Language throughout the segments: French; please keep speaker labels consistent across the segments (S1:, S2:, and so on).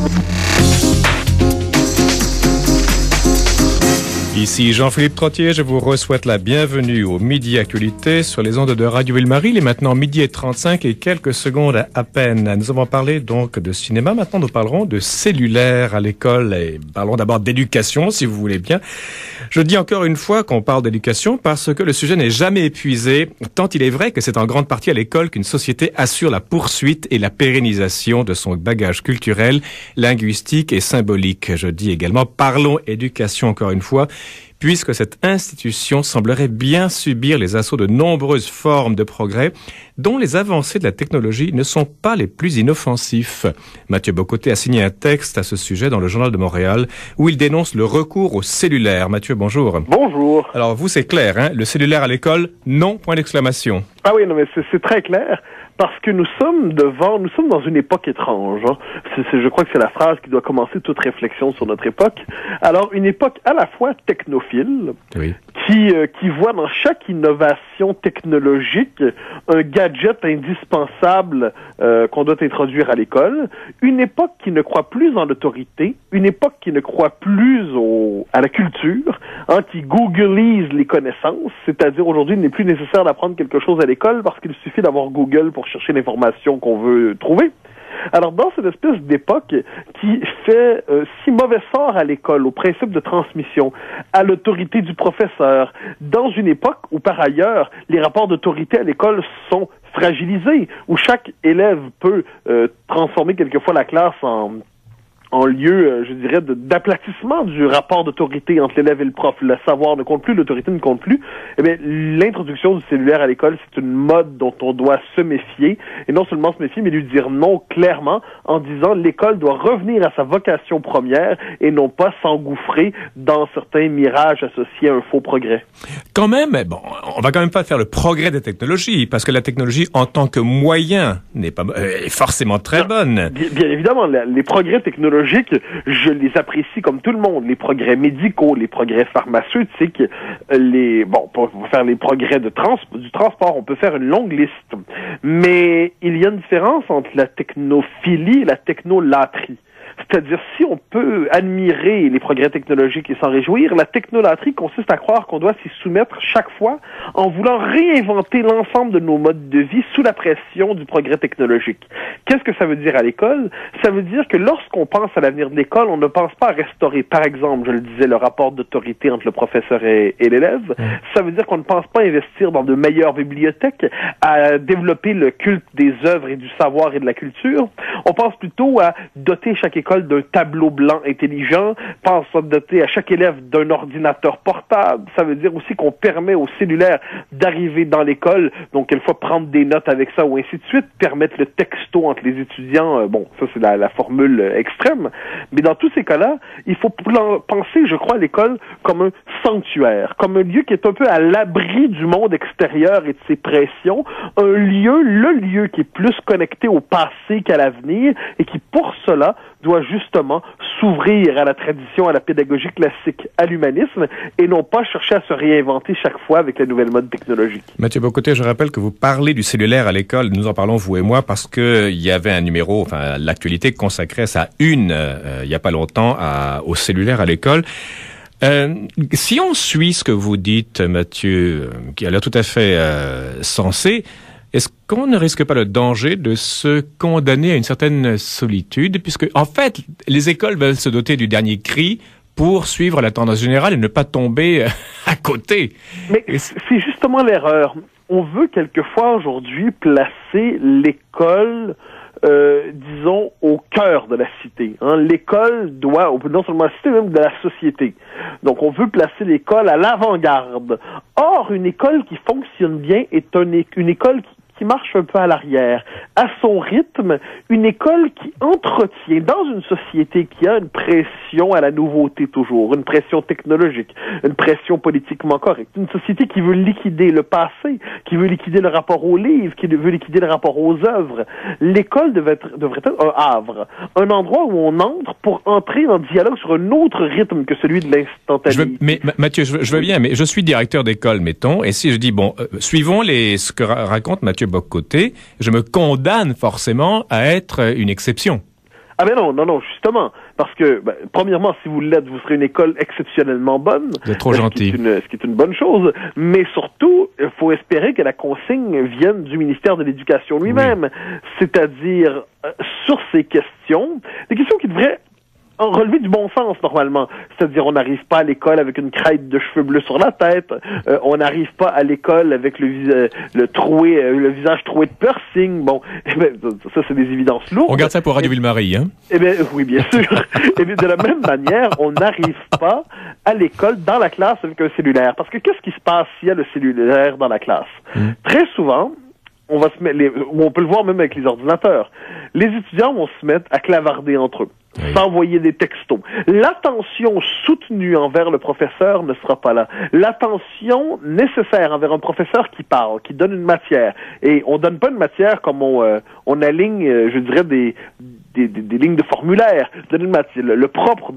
S1: Ici Jean-Philippe Trottier, je vous souhaite la bienvenue au Midi Actualité sur les ondes de Radio Ville-Marie. Il est maintenant 12h35 et quelques secondes à peine. Nous avons parlé donc de cinéma. Maintenant, nous parlerons de cellulaire à l'école et parlons d'abord d'éducation, si vous voulez bien. Je dis encore une fois qu'on parle d'éducation parce que le sujet n'est jamais épuisé, tant il est vrai que c'est en grande partie à l'école qu'une société assure la poursuite et la pérennisation de son bagage culturel, linguistique et symbolique. Je dis également, parlons éducation encore une fois, puisque cette institution semblerait bien subir les assauts de nombreuses formes de progrès dont les avancées de la technologie ne sont pas les plus inoffensifs. Mathieu Bocoté a signé un texte à ce sujet dans le Journal de Montréal où il dénonce le recours au cellulaire. Mathieu, bonjour.
S2: Bonjour.
S1: Alors vous, c'est clair, hein? Le cellulaire à l'école, non, point d'exclamation.
S2: Ah oui, non, mais c'est très clair. Parce que nous sommes dans une époque étrange. Hein. Je crois que c'est la phrase qui doit commencer toute réflexion sur notre époque. Alors, une époque à la fois technophile,
S1: oui,
S2: qui voit dans chaque innovation technologique un gadget indispensable qu'on doit introduire à l'école, une époque qui ne croit plus en l'autorité, une époque qui ne croit plus à la culture, hein, qui googleise les connaissances, c'est-à-dire aujourd'hui il n'est plus nécessaire d'apprendre quelque chose à l'école parce qu'il suffit d'avoir Google pour chercher l'information qu'on veut trouver. Alors, dans cette espèce d'époque qui fait si mauvais sort à l'école, au principe de transmission, à l'autorité du professeur, dans une époque où, par ailleurs, les rapports d'autorité à l'école sont fragilisés, où chaque élève peut transformer quelquefois la classe en lieu, je dirais, d'aplatissement du rapport d'autorité entre l'élève et le prof. Le savoir ne compte plus, l'autorité ne compte plus. Eh bien, l'introduction du cellulaire à l'école, c'est une mode dont on doit se méfier. Et non seulement se méfier, mais lui dire non clairement en disant l'école doit revenir à sa vocation première et non pas s'engouffrer dans certains mirages associés à un faux progrès.
S1: Quand même, bon, on va quand même pas faire le progrès des technologies, parce que la technologie en tant que moyen n'est pas est forcément très bonne.
S2: Bien évidemment, les progrès technologiques, je les apprécie comme tout le monde. Les progrès médicaux, les progrès pharmaceutiques, pour faire les progrès du transport, on peut faire une longue liste. Mais il y a une différence entre la technophilie et la technolatrie. C'est-à-dire, si on peut admirer les progrès technologiques et s'en réjouir, la technolatrie consiste à croire qu'on doit s'y soumettre chaque fois en voulant réinventer l'ensemble de nos modes de vie sous la pression du progrès technologique. Qu'est-ce que ça veut dire à l'école? Ça veut dire que lorsqu'on pense à l'avenir de l'école, on ne pense pas à restaurer, par exemple, je le disais, le rapport d'autorité entre le professeur et l'élève. Ça veut dire qu'on ne pense pas à investir dans de meilleures bibliothèques, à développer le culte des œuvres et du savoir et de la culture. On pense plutôt à doter chaque école d'un tableau blanc intelligent, pense à doter à chaque élève d'un ordinateur portable. Ça veut dire aussi qu'on permet au cellulaire d'arriver dans l'école, donc quelquefois prendre des notes avec ça ou ainsi de suite, permettre le texto entre les étudiants. Bon, ça c'est la formule extrême. Mais dans tous ces cas-là, il faut penser, je crois, à l'école comme un sanctuaire, comme un lieu qui est un peu à l'abri du monde extérieur et de ses pressions, le lieu qui est plus connecté au passé qu'à l'avenir et qui, pour cela, doit justement s'ouvrir à la tradition, à la pédagogie classique, à l'humanisme, et non pas chercher à se réinventer chaque fois avec la nouvelle mode technologique.
S1: Mathieu Bocoté, je rappelle que vous parlez du cellulaire à l'école. Nous en parlons, vous et moi, parce que il y avait un numéro, enfin, l'actualité consacrait sa une, il y a pas longtemps, au cellulaire à l'école. Si on suit ce que vous dites, Mathieu, qui a l'air tout à fait sensé, est-ce qu'on ne risque pas le danger de se condamner à une certaine solitude, puisque, en fait, les écoles veulent se doter du dernier cri pour suivre la tendance générale et ne pas tomber à côté?
S2: Mais c'est justement l'erreur. On veut quelquefois aujourd'hui placer l'école disons, au cœur de la cité. Hein. L'école doit, non seulement la cité, mais même de la société. Donc, on veut placer l'école à l'avant-garde. Or, une école qui fonctionne bien est une école qui marche un peu à l'arrière, à son rythme, une école qui entretient, dans une société qui a une pression à la nouveauté toujours, une pression technologique, une pression politiquement correcte, une société qui veut liquider le passé, qui veut liquider le rapport aux livres, qui veut liquider le rapport aux œuvres. L'école devrait être un havre, un endroit où on entre pour entrer en dialogue sur un autre rythme que celui de l'instantanéité.
S1: Mais Mathieu, je veux bien, mais je suis directeur d'école, mettons, et si je dis, suivons ce que raconte Mathieu Bocoté, je me condamne forcément à être une exception.
S2: Ah ben non, justement. Parce que, premièrement, si vous l'êtes, vous serez une école exceptionnellement bonne.
S1: Vous êtes trop gentil.
S2: Ce qui est une bonne chose. Mais surtout, il faut espérer que la consigne vienne du ministère de l'Éducation lui-même. Oui. C'est-à-dire, sur ces questions, des questions qui devraient relever du bon sens, normalement. C'est-à-dire, on n'arrive pas à l'école avec une crête de cheveux bleus sur la tête. On n'arrive pas à l'école avec le visage troué de piercing. Bon, ça, c'est des évidences lourdes.
S1: On garde ça pour Radio Ville-Marie, hein?
S2: Eh bien, oui, bien sûr. Et bien, de la même manière, on n'arrive pas à l'école, dans la classe, avec un cellulaire. Parce que qu'est-ce qui se passe s'il y a le cellulaire dans la classe? Très souvent, on peut le voir même avec les ordinateurs. Les étudiants vont se mettre à clavarder entre eux, s'envoyer des textos. L'attention soutenue envers le professeur ne sera pas là. L'attention nécessaire envers un professeur qui parle, qui donne une matière. Et on donne pas une matière comme on aligne, je dirais, des lignes de formulaire. Donne une matière. Le propre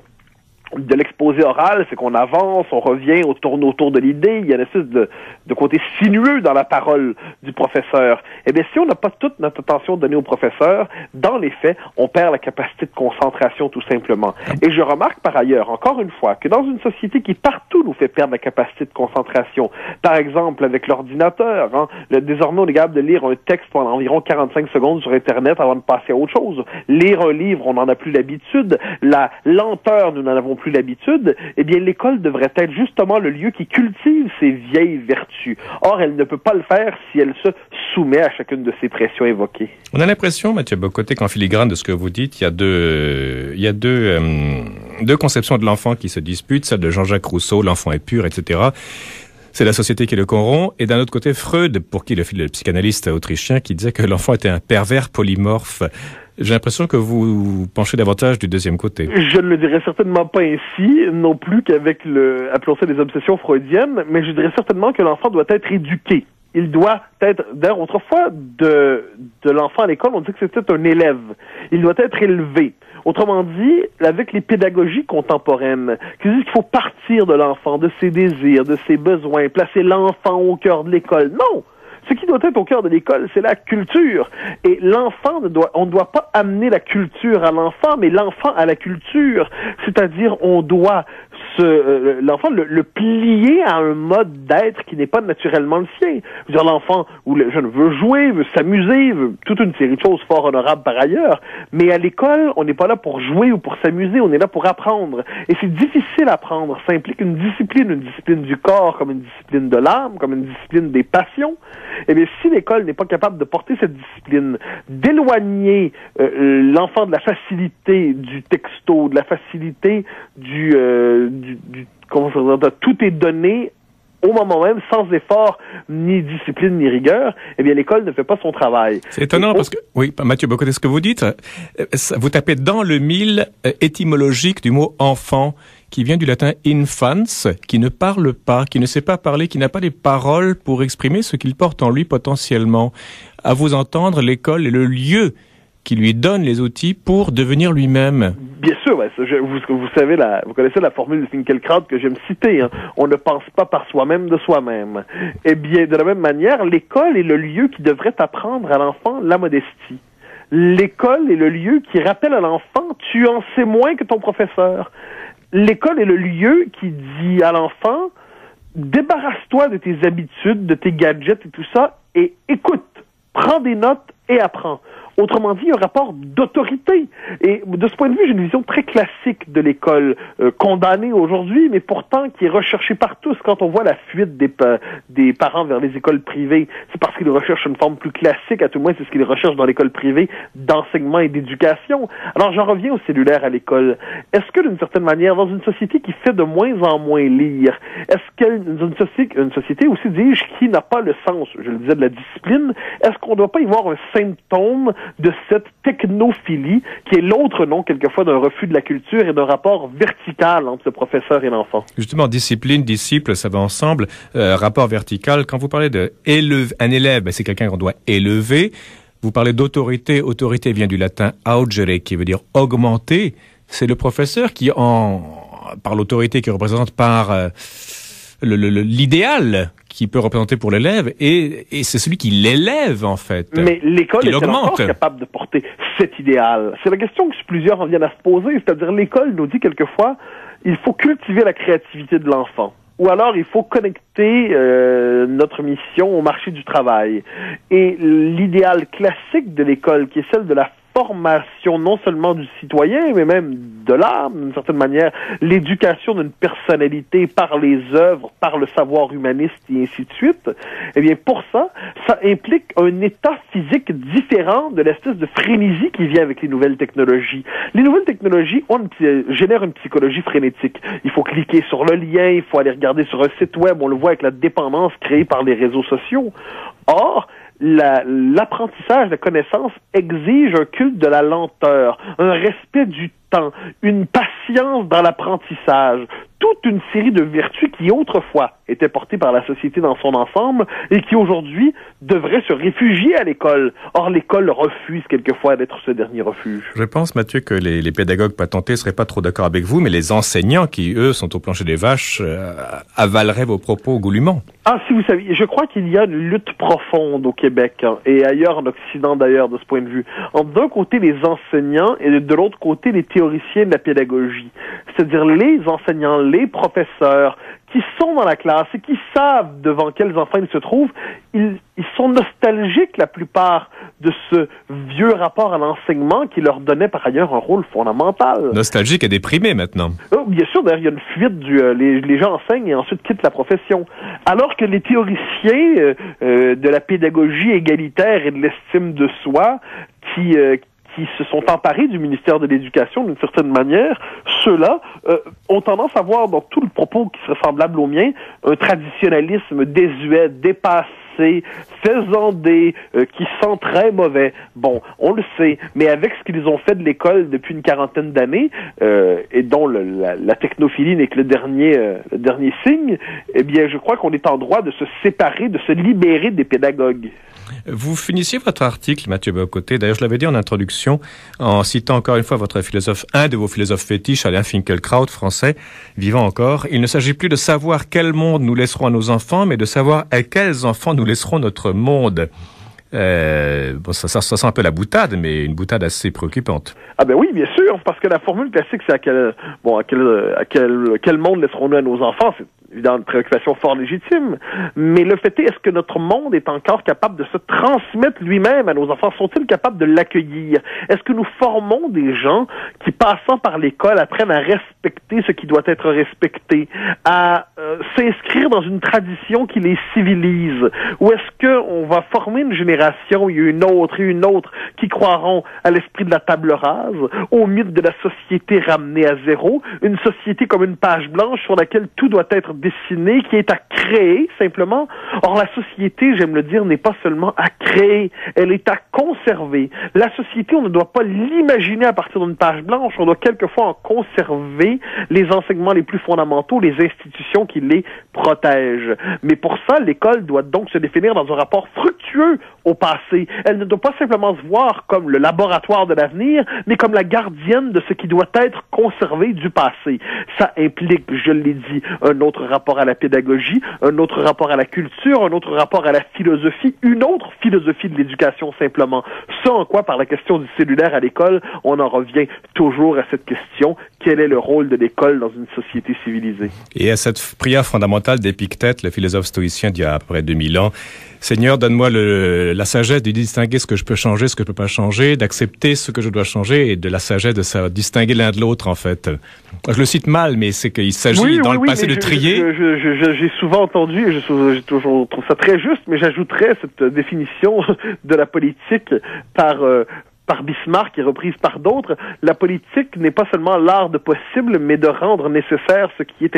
S2: de l'exposé oral, c'est qu'on avance, on revient, on tourne autour de l'idée, il y a une espèce de côté sinueux dans la parole du professeur. Eh bien, si on n'a pas toute notre attention donnée au professeur, dans les faits, on perd la capacité de concentration tout simplement. Et je remarque par ailleurs, encore une fois, que dans une société qui partout nous fait perdre la capacité de concentration, par exemple avec l'ordinateur, désormais on est capable de lire un texte pendant environ 45 secondes sur Internet avant de passer à autre chose. Lire un livre, on n'en a plus l'habitude. La lenteur, nous n'en avons plus l'habitude, eh bien, l'école devrait être justement le lieu qui cultive ces vieilles vertus. Or, elle ne peut pas le faire si elle se soumet à chacune de ces pressions évoquées.
S1: On a l'impression, Mathieu Bock-Côté, qu'en filigrane de ce que vous dites, il y a deux conceptions de l'enfant qui se disputent, celle de Jean-Jacques Rousseau, l'enfant est pur, etc. C'est la société qui le corrompt. Et d'un autre côté, Freud, pour qui le psychanalyste autrichien, qui disait que l'enfant était un pervers polymorphe. J'ai l'impression que vous penchez davantage du deuxième côté.
S2: Je ne le dirais certainement pas ainsi, non plus qu'avec appelons ça des obsessions freudiennes, mais je dirais certainement que l'enfant doit être éduqué. Il doit être, d'ailleurs, autrefois, de l'enfant à l'école, on dit que c'était un élève. Il doit être élevé. Autrement dit, avec les pédagogies contemporaines, qui disent qu'il faut partir de l'enfant, de ses désirs, de ses besoins, placer l'enfant au cœur de l'école. Non! Ce qui doit être au cœur de l'école, c'est la culture. Et l'enfant on ne doit pas amener la culture à l'enfant, mais l'enfant à la culture. C'est-à-dire, on doit l'enfant le plier à un mode d'être qui n'est pas naturellement le sien. Je veux dire, l'enfant ou le jeune veut jouer, veut s'amuser, veut toute une série de choses fort honorables par ailleurs. Mais à l'école, on n'est pas là pour jouer ou pour s'amuser, on est là pour apprendre. Et c'est difficile à apprendre. Ça implique une discipline du corps comme une discipline de l'âme, comme une discipline des passions. Eh bien, si l'école n'est pas capable de porter cette discipline, d'éloigner l'enfant de la facilité du texto, de la facilité comment ça veut dire, tout est donné au moment même, sans effort, ni discipline, ni rigueur, eh bien, l'école ne fait pas son travail.
S1: C'est étonnant parce que, oui, Mathieu Bock-Côté, ce que vous dites, vous tapez dans le mille étymologique du mot enfant, qui vient du latin infans, qui ne parle pas, qui ne sait pas parler, qui n'a pas les paroles pour exprimer ce qu'il porte en lui potentiellement. À vous entendre, l'école est le lieu qui lui donne les outils pour devenir lui-même.
S2: Bien sûr, vous savez, vous connaissez la formule de Finkielkraut que j'aime citer. Hein. On ne pense pas par soi-même de soi-même. Eh bien, de la même manière, l'école est le lieu qui devrait apprendre à l'enfant la modestie. L'école est le lieu qui rappelle à l'enfant « tu en sais moins que ton professeur ». L'école est le lieu qui dit à l'enfant « débarrasse-toi de tes habitudes, de tes gadgets et tout ça, et écoute, prends des notes et apprends ». Autrement dit, un rapport d'autorité. Et de ce point de vue, j'ai une vision très classique de l'école, condamnée aujourd'hui, mais pourtant qui est recherchée par tous. Quand on voit la fuite des parents vers les écoles privées, c'est parce qu'ils recherchent une forme plus classique, à tout le moins c'est ce qu'ils recherchent dans l'école privée, d'enseignement et d'éducation. Alors j'en reviens au cellulaire à l'école. Est-ce que d'une certaine manière, dans une société qui fait de moins en moins lire, est-ce qu'une société aussi, dis-je, qui n'a pas le sens, je le disais, de la discipline, est-ce qu'on ne doit pas y voir un symptôme de cette technophilie qui est l'autre nom quelquefois d'un refus de la culture et d'un rapport vertical entre le professeur et l'enfant.
S1: Justement, discipline, disciple, ça va ensemble. Rapport vertical, quand vous parlez un élève, c'est quelqu'un qu'on doit élever. Vous parlez d'autorité, autorité vient du latin augere qui veut dire augmenter. C'est le professeur qui, par l'autorité qu'il représente, par l'idéal qu'il peut représenter pour l'élève, et c'est celui qui l'élève, en fait.
S2: Mais l'école est-elle encore capable de porter cet idéal? C'est la question que plusieurs en viennent à se poser. C'est-à-dire, l'école nous dit quelquefois, il faut cultiver la créativité de l'enfant. Ou alors, il faut connecter notre mission au marché du travail. Et l'idéal classique de l'école, qui est celle de la formation non seulement du citoyen, mais même de l'âme, d'une certaine manière, l'éducation d'une personnalité par les œuvres, par le savoir humaniste et ainsi de suite, eh bien, pour ça, ça implique un état physique différent de l'espèce de frénésie qui vient avec les nouvelles technologies. Les nouvelles technologies génèrent une psychologie frénétique. Il faut cliquer sur le lien, il faut aller regarder sur un site web, on le voit avec la dépendance créée par les réseaux sociaux. Or, l'apprentissage de la connaissance exige un culte de la lenteur, un respect du temps, une patience dans l'apprentissage, toute une série de vertus qui autrefois étaient portées par la société dans son ensemble et qui aujourd'hui devraient se réfugier à l'école. Or, l'école refuse quelquefois d'être ce dernier refuge.
S1: Je pense, Mathieu, que les pédagogues patentés seraient pas trop d'accord avec vous, mais les enseignants qui, eux, sont au plancher des vaches, avaleraient vos propos goulûment.
S2: Ah, si vous saviez, je crois qu'il y a une lutte profonde au Québec et ailleurs en Occident d'ailleurs de ce point de vue. D'un côté les enseignants et de l'autre côté les théoriciens de la pédagogie. C'est-à-dire les enseignants, les professeurs qui sont dans la classe et qui savent devant quels enfants ils se trouvent, ils sont nostalgiques la plupart de ce vieux rapport à l'enseignement qui leur donnait par ailleurs un rôle fondamental.
S1: Nostalgique et déprimé maintenant.
S2: Oh, bien sûr, d'ailleurs, il y a une fuite les gens enseignent et ensuite quittent la profession. Alors que les théoriciens de la pédagogie égalitaire et de l'estime de soi qui se sont emparés du ministère de l'Éducation d'une certaine manière, ceux-là ont tendance à voir dans tout le propos qui serait semblable au mien un traditionnalisme désuet, dépassé, faisandé, qui sent très mauvais. Bon, on le sait, mais avec ce qu'ils ont fait de l'école depuis une quarantaine d'années, et dont la technophilie n'est que le dernier signe, eh bien, je crois qu'on est en droit de se séparer, de se libérer des pédagogues.
S1: Vous finissiez votre article, Mathieu Bock-Côté, d'ailleurs je l'avais dit en introduction, en citant encore une fois un de vos philosophes fétiches, Alain Finkielkraut, français, vivant encore. Il ne s'agit plus de savoir quel monde nous laisserons à nos enfants, mais de savoir à quels enfants nous laisserons notre monde. Bon, ça sent un peu la boutade, mais une boutade assez préoccupante.
S2: Ah ben oui, bien sûr, parce que la formule classique, c'est quel monde laisserons-nous à nos enfants? C'est évidemment une préoccupation fort légitime, mais le fait est-ce que notre monde est encore capable de se transmettre lui-même à nos enfants? Sont-ils capables de l'accueillir? Est-ce que nous formons des gens qui, passant par l'école, apprennent à respecter ce qui doit être respecté, à s'inscrire dans une tradition qui les civilise? Ou est-ce qu'on va former une génération, il y a une autre, qui croiront à l'esprit de la table rase, au mythe de la société ramenée à zéro, une société comme une page blanche sur laquelle tout doit être dessiné, qui est à créer, simplement. Or, la société, j'aime le dire, n'est pas seulement à créer, elle est à conserver. La société, on ne doit pas l'imaginer à partir d'une page blanche, on doit quelquefois en conserver les enseignements les plus fondamentaux, les institutions qui les protègent. Mais pour ça, l'école doit donc se définir dans un rapport fructueux au passé. Elle ne doit pas simplement se voir comme le laboratoire de l'avenir, mais comme la gardienne de ce qui doit être conservé du passé. Ça implique, je l'ai dit, un autre rapport à la pédagogie, un autre rapport à la culture, un autre rapport à la philosophie, une autre philosophie de l'éducation simplement. Ce en quoi, par la question du cellulaire à l'école, on en revient toujours à cette question, quel est le rôle de l'école dans une société civilisée?
S1: Et à cette prière fondamentale d'Épictète, le philosophe stoïcien d'il y a à peu près 2000 ans, Seigneur, donne-moi la sagesse de distinguer ce que je peux changer, ce que je peux pas changer, d'accepter ce que je dois changer et de la sagesse de distinguer l'un de l'autre, en fait. Je le cite mal, mais c'est qu'il s'agit dans le passé de trier.
S2: J'ai souvent entendu, et j'ai toujours trouvé ça très juste, mais j'ajouterais cette définition de la politique par Bismarck et reprise par d'autres, la politique n'est pas seulement l'art de possible, mais de rendre nécessaire ce qui est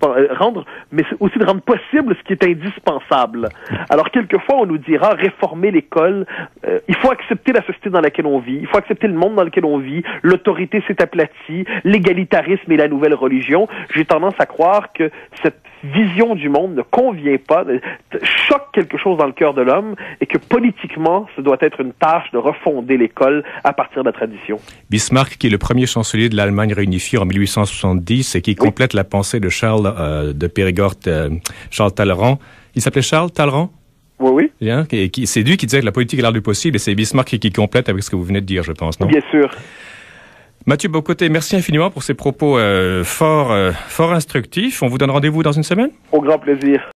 S2: mais aussi de rendre possible ce qui est indispensable. Alors, quelquefois, on nous dira, réformer l'école, il faut accepter la société dans laquelle on vit, il faut accepter le monde dans lequel on vit, l'autorité s'est aplatie, l'égalitarisme est la nouvelle religion. J'ai tendance à croire que cette vision du monde ne convient pas, choque quelque chose dans le cœur de l'homme, et que politiquement, ce doit être une tâche de refonder l'école à partir de la tradition.
S1: Bismarck, qui est le premier chancelier de l'Allemagne réunifiée en 1870 et qui complète la pensée de Charles de Périgord, Charles Talleyrand. Il s'appelait Charles Talleyrand?
S2: Oui.
S1: Bien. C'est lui qui disait que la politique est l'art du possible et c'est Bismarck qui complète avec ce que vous venez de dire, je pense, non?
S2: Bien sûr.
S1: Mathieu Bocoté, merci infiniment pour ces propos fort instructifs. On vous donne rendez-vous dans une semaine?
S2: Au grand plaisir.